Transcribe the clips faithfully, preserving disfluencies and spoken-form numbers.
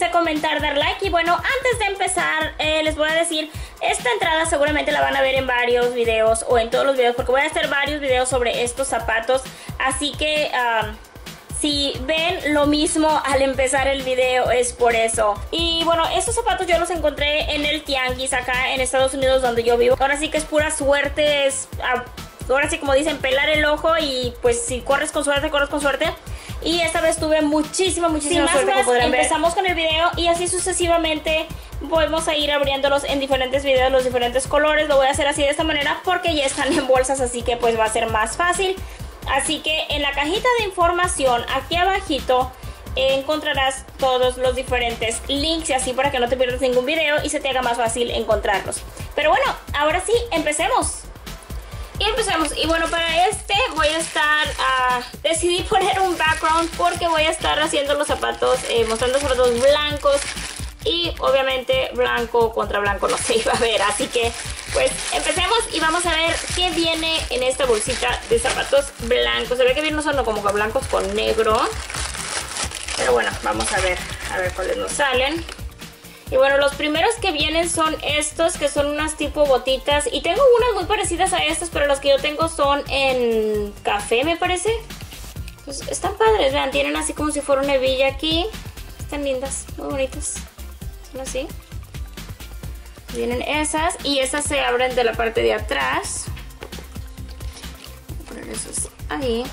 suscribirse, comentar, dar like. Y bueno, antes de empezar, eh, les voy a decir, esta entrada seguramente la van a ver en varios videos o en todos los videos, porque voy a hacer varios videos sobre estos zapatos. Así que um, si ven lo mismo al empezar el video es por eso. Y bueno, estos zapatos yo los encontré en el tianguis acá en Estados Unidos donde yo vivo. Ahora sí que es pura suerte, es... Uh, ahora sí, como dicen, pelar el ojo y pues si corres con suerte, corres con suerte. Y esta vez tuve muchísima, muchísima más, suerte, más, como podrán ver. empezamos con el video y así sucesivamente vamos a ir abriéndolos en diferentes videos, los diferentes colores. Lo voy a hacer así de esta manera porque ya están en bolsas, así que pues va a ser más fácil. Así que en la cajita de información, aquí abajito, encontrarás todos los diferentes links y así para que no te pierdas ningún video y se te haga más fácil encontrarlos. Pero bueno, ahora sí, empecemos. Y empezamos, y bueno, para este voy a estar, uh, decidí poner un background porque voy a estar haciendo los zapatos, eh, mostrando zapatos blancos. Y obviamente blanco contra blanco no se iba a ver, así que pues empecemos y vamos a ver qué viene en esta bolsita de zapatos blancos. Se ve que vienen solo como blancos con negro, pero bueno, vamos a ver, a ver cuáles nos salen. Y bueno, los primeros que vienen son estos, que son unas tipo botitas. Y tengo unas muy parecidas a estas, pero las que yo tengo son en café, me parece. Pues están padres, vean, tienen así como si fuera una hebilla aquí. Están lindas, muy bonitas. Son así. Vienen esas, y esas se abren de la parte de atrás. Voy a poner esas ahí.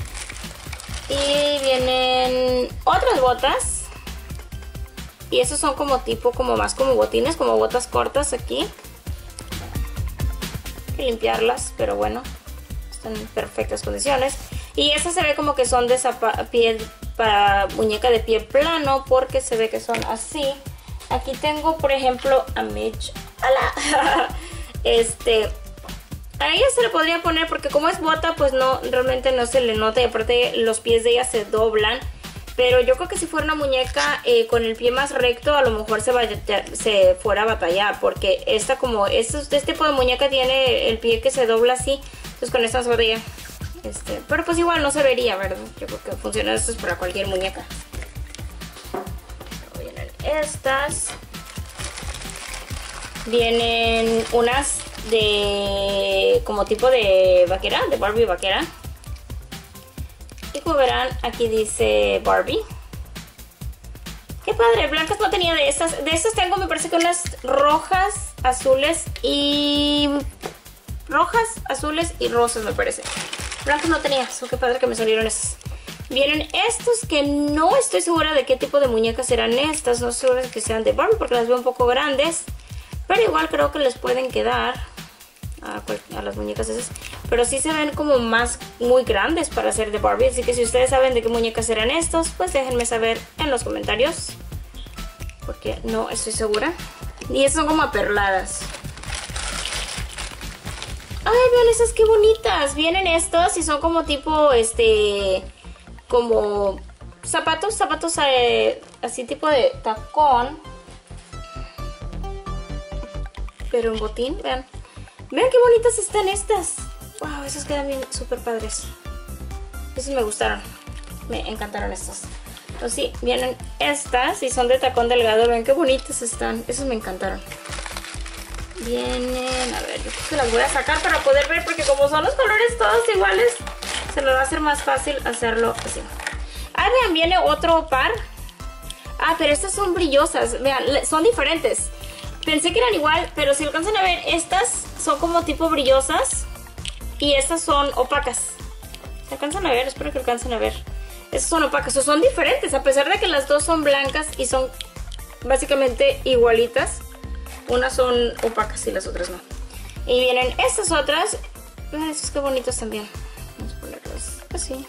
Y vienen otras botas. Y esos son como tipo, como más como botines, como botas cortas aquí. Hay que limpiarlas, pero bueno, están en perfectas condiciones. Y estas se ve como que son de pie, para muñeca de pie plano, porque se ve que son así. Aquí tengo, por ejemplo, a Mitch. ¡Hala! Este... A ella se le podría poner, porque como es bota, pues no, realmente no se le nota. Y aparte los pies de ella se doblan. Pero yo creo que si fuera una muñeca eh, con el pie más recto, a lo mejor se, vaya, se fuera a batallar. Porque esta como, estos, este tipo de muñeca tiene el pie que se dobla así. Entonces con esta no se batallar. Este, pero pues igual no se vería, ¿verdad? Yo creo que funciona esto para cualquier muñeca. Vienen estas. Vienen unas de como tipo de vaquera, de Barbie vaquera. Y como verán, aquí dice Barbie. Qué padre, blancas no tenía de estas. De estas tengo, me parece que unas rojas, azules y... rojas, azules y rosas, me parece. Blancas no tenía, so qué padre que me salieron esas. Vienen estos que no estoy segura de qué tipo de muñecas serán estas. No estoy segura de que sean de Barbie porque las veo un poco grandes. Pero igual creo que les pueden quedar a, a las muñecas esas. Pero sí se ven como más muy grandes para ser de Barbie. Así que si ustedes saben de qué muñecas serán estos, pues déjenme saber en los comentarios, porque no estoy segura. Y estas son como aperladas. Ay, vean esas qué bonitas. Vienen estos y son como tipo, este, como zapatos, zapatos eh, así tipo de tacón, pero en botín, vean. Vean qué bonitas están estas. Wow, esas quedan bien súper padres. Esas me gustaron. Me encantaron estas. Entonces sí, vienen estas y son de tacón delgado. Vean qué bonitas están. Esas me encantaron. Vienen, a ver, yo creo que las voy a sacar para poder ver, porque como son los colores todos iguales, se les va a hacer más fácil hacerlo así. Ah, vean, viene otro par. Ah, pero estas son brillosas. Vean, son diferentes. Pensé que eran igual, pero si alcanzan a ver, estas son como tipo brillosas y estas son opacas. ¿Se alcanzan a ver? Espero que alcancen a ver. Estas son opacas, o son diferentes, a pesar de que las dos son blancas y son básicamente igualitas. Unas son opacas y las otras no. Y vienen estas otras. Vean, estos qué bonitos también. Vamos a ponerlas así.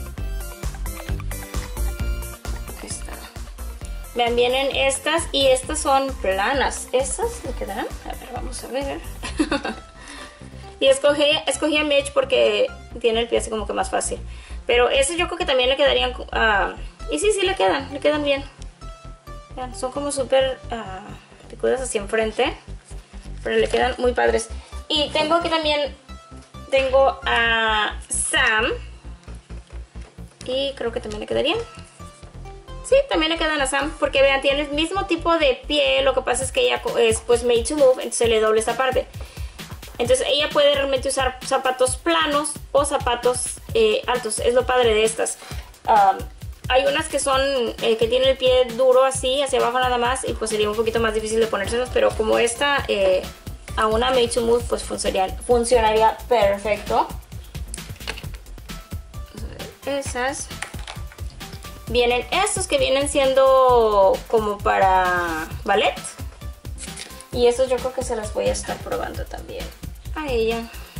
Ahí está. Vean, vienen estas y estas son planas. ¿Estas me quedarán? A ver, vamos a ver. Y escogí, escogí a Mitch porque tiene el pie así como que más fácil. Pero esas yo creo que también le quedarían... Uh, y sí, sí le quedan, le quedan bien. Vean, son como súper uh, picudas hacia enfrente. Pero le quedan muy padres. Y tengo aquí también... Tengo a Sam. Y creo que también le quedarían. Sí, también le quedan a Sam, porque vean, tiene el mismo tipo de pie, lo que pasa es que ella es pues made to move, entonces le doble esta parte. Entonces ella puede realmente usar zapatos planos o zapatos eh, altos, es lo padre de estas. Um, hay unas que son, eh, que tienen el pie duro así, hacia abajo nada más, y pues sería un poquito más difícil de ponérselos, pero como esta, eh, a una made to move, pues funcionaría, funcionaría perfecto. Esas. Vienen estos que vienen siendo como para ballet. Y estos yo creo que se las voy a estar probando también a ella.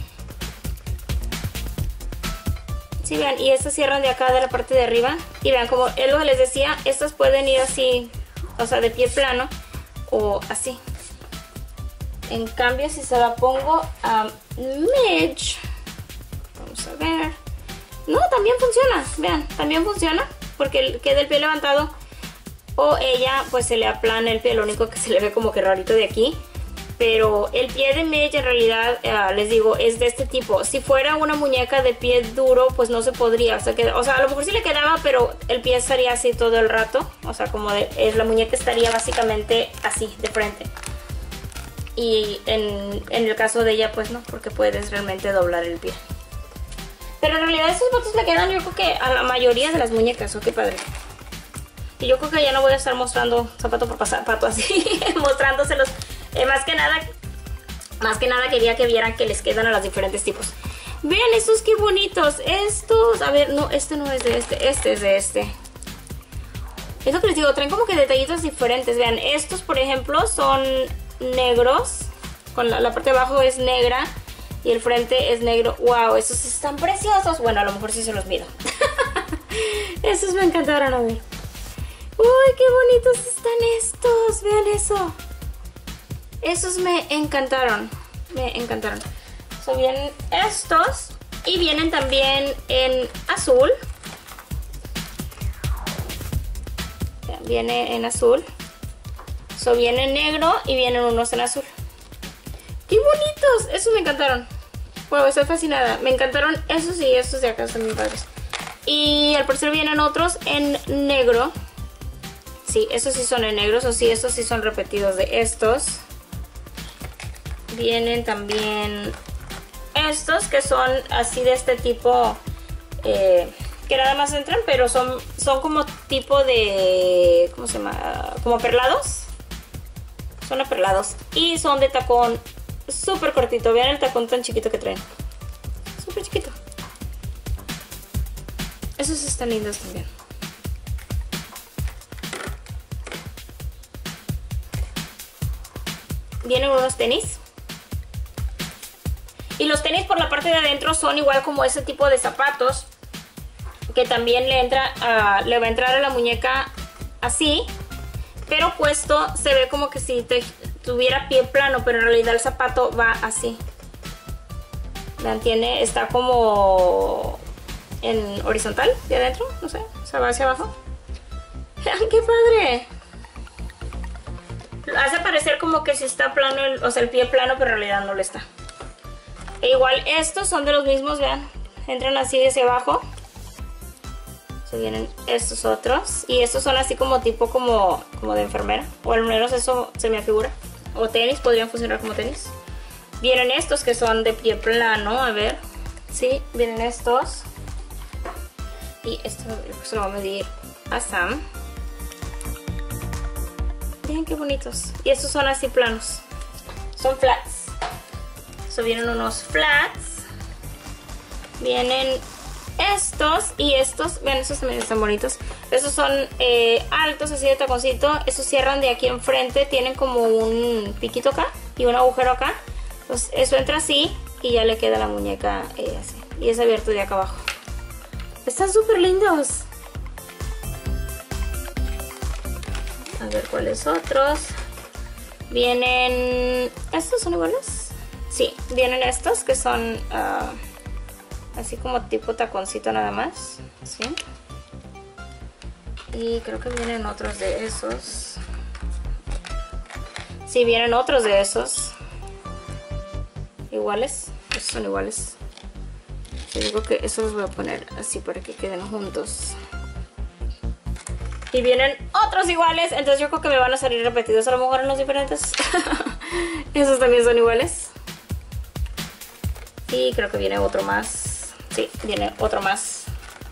Sí, vean, y estas cierran de acá de la parte de arriba. Y vean, como es lo que les decía, estas pueden ir así, o sea, de pie plano o así. En cambio, si se la pongo a Midge, vamos a ver. No, también funciona, vean, también funciona. Porque queda el pie levantado. O ella pues se le aplana el pie, lo único que se le ve como que rarito de aquí. Pero el pie de Midge en realidad, uh, les digo, es de este tipo. Si fuera una muñeca de pie duro, pues no se podría. O sea, que, o sea, a lo mejor sí le quedaba, pero el pie estaría así todo el rato. O sea, como de, eh, la muñeca estaría básicamente así, de frente. Y en, en el caso de ella, pues no, porque puedes realmente doblar el pie. Pero en realidad estos botos le quedan, yo creo que a la mayoría de las muñecas. Oh, qué padre. Y yo creo que ya no voy a estar mostrando zapato por zapato así, mostrándoselos. Eh, más que nada, más que nada quería que vieran que les quedan a los diferentes tipos. Vean estos qué bonitos. Estos, a ver, no, este no es de este, este es de este. Es lo que les digo, traen como que detallitos diferentes. Vean, estos por ejemplo son negros. Con la, la parte de abajo es negra. Y el frente es negro. ¡Wow! Estos están preciosos. Bueno, a lo mejor sí se los mido. Estos me encantaron, a ver. ¡Uy, qué bonitos están estos! Vean eso. Esos me encantaron. Me encantaron. So, vienen estos. Y vienen también en azul. Viene en azul. So, viene en negro y vienen unos en azul. ¡Qué bonitos! Esos me encantaron. Wow, estoy fascinada. Me encantaron esos y estos de acá, están bien padres. Y al parecer vienen otros en negro. Sí, estos sí son en negros. O sí, estos sí son repetidos de estos. Vienen también estos que son así de este tipo. Eh, que nada más entran, pero son, son como tipo de... ¿Cómo se llama? Como perlados. Son aperlados. Y son de tacón súper cortito. Vean el tacón tan chiquito que traen. Súper chiquito. Esos están lindos también. Vienen unos tenis. Y los tenis por la parte de adentro son igual como ese tipo de zapatos. Que también le, entra a, le va a entrar a la muñeca así. Pero puesto se ve como que si te, tuviera pie plano, pero en realidad el zapato va así. Vean, tiene, está como en horizontal de adentro, no sé, o sea, va hacia abajo. Vean, qué padre. Hace parecer como que si está plano, el, o sea, el pie plano, pero en realidad no lo está. E igual estos son de los mismos, vean, entran así hacia abajo. Vienen estos otros. Y estos son así como tipo como, como de enfermera. O al menos eso se me afigura. O tenis, podrían funcionar como tenis. Vienen estos que son de pie plano. A ver. Sí, vienen estos. Y esto se lo voy a medir a Sam. Miren qué bonitos. Y estos son así planos. Son flats. So, vienen unos flats. Vienen estos y estos, vean, estos también están bonitos. Estos son eh, altos, así de taconcito. Estos cierran de aquí enfrente. Tienen como un piquito acá y un agujero acá. Entonces eso entra así y ya le queda la muñeca eh, así. Y es abierto de acá abajo. Están súper lindos. A ver cuáles otros. Vienen... ¿Estos son iguales? Sí, vienen estos que son... Uh, así como tipo taconcito nada más. ¿Sí? Y creo que vienen otros de esos. Sí, vienen otros de esos. Iguales. Estos son iguales. Yo digo que esos los voy a poner así para que queden juntos. Y vienen otros iguales, entonces yo creo que me van a salir repetidos a lo mejor en los diferentes. Esos también son iguales. Y creo que viene otro más. Sí, viene otro más.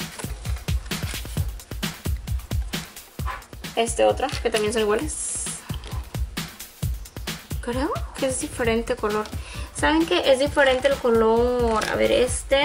Este otro, que también son iguales. Creo que es diferente color. ¿Saben qué? Es diferente el color. A ver, este.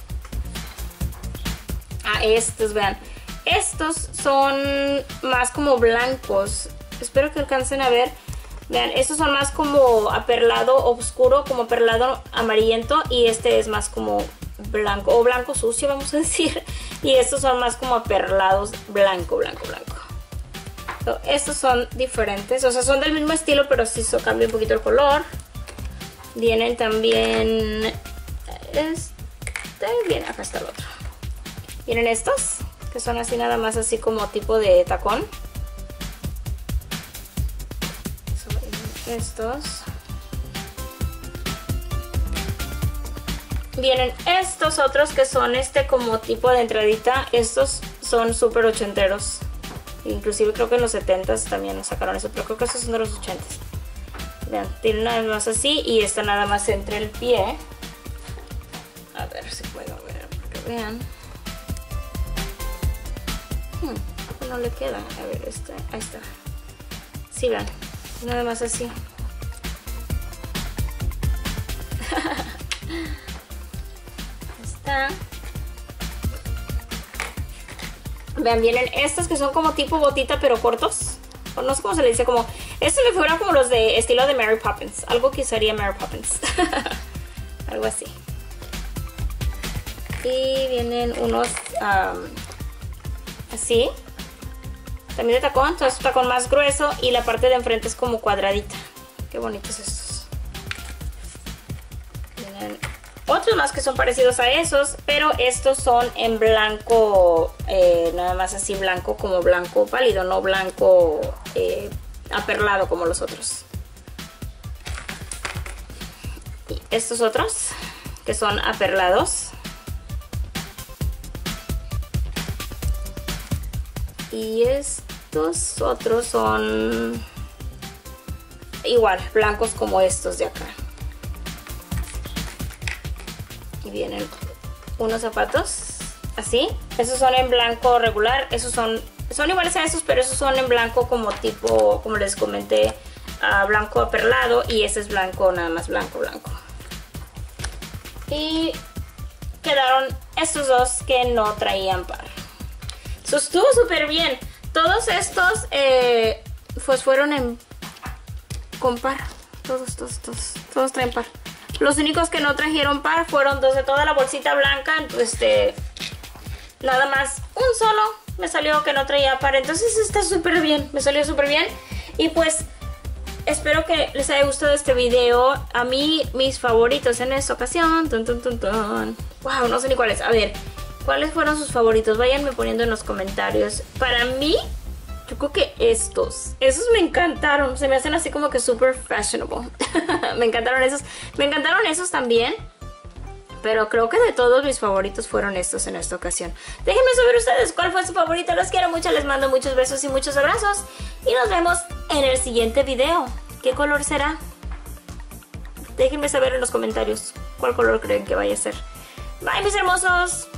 Ah, estos, vean. Estos son más como blancos. Espero que alcancen a ver. Vean, estos son más como aperlado oscuro, como aperlado amarillento. Y este es más como blanco, o blanco sucio, vamos a decir. Y estos son más como aperlados blanco, blanco, blanco. So, estos son diferentes. O sea, son del mismo estilo, pero sí so, cambia un poquito el color. Vienen también... Este... Bien, acá está el otro. Vienen estos, que son así nada más así como tipo de tacón. Estos. Vienen estos otros que son este como tipo de entradita. Estos son súper ochenteros. Inclusive creo que en los setentas también sacaron eso, pero creo que estos son de los ochentas. Vean, tienen nada más así y está nada más entre el pie. A ver si puedo ver, para que vean. Hmm, no le queda. A ver, este, ahí está. Sí, vean. Nada más así. Está. Vean, vienen estos que son como tipo botita pero cortos. O no sé cómo se le dice, como... Estos me fueron como los de estilo de Mary Poppins. Algo que usaría Mary Poppins. Algo así. Y vienen unos um, así. También de tacón, entonces un tacón más grueso y la parte de enfrente es como cuadradita. Qué bonitos estos. Vienen otros más que son parecidos a esos, pero estos son en blanco, eh, nada más así blanco, como blanco pálido, no blanco eh, aperlado como los otros. Y estos otros, que son aperlados. Y estos otros son igual, blancos como estos de acá. Y vienen unos zapatos así. Esos son en blanco regular. Esos son, son iguales a esos, pero esos son en blanco como tipo, como les comenté, uh, blanco aperlado. Y ese es blanco, nada más blanco, blanco. Y quedaron estos dos que no traían par. Eso estuvo súper bien. Todos estos eh, pues fueron en con par. Todos, todos, todos. Todos traen par. Los únicos que no trajeron par fueron dos de toda la bolsita blanca. Este, nada más un solo me salió que no traía par. Entonces está súper bien. Me salió súper bien. Y pues espero que les haya gustado este video. A mí, mis favoritos en esta ocasión. Tun, tun, tun, tun. Wow, no sé ni cuáles. A ver. ¿Cuáles fueron sus favoritos? Váyanme poniendo en los comentarios. Para mí, yo creo que estos. Esos me encantaron. Se me hacen así como que super fashionable. Me encantaron esos. Me encantaron esos también. Pero creo que de todos mis favoritos fueron estos en esta ocasión. Déjenme saber ustedes cuál fue su favorito. Los quiero mucho. Les mando muchos besos y muchos abrazos. Y nos vemos en el siguiente video. ¿Qué color será? Déjenme saber en los comentarios cuál color creen que vaya a ser. Bye, mis hermosos.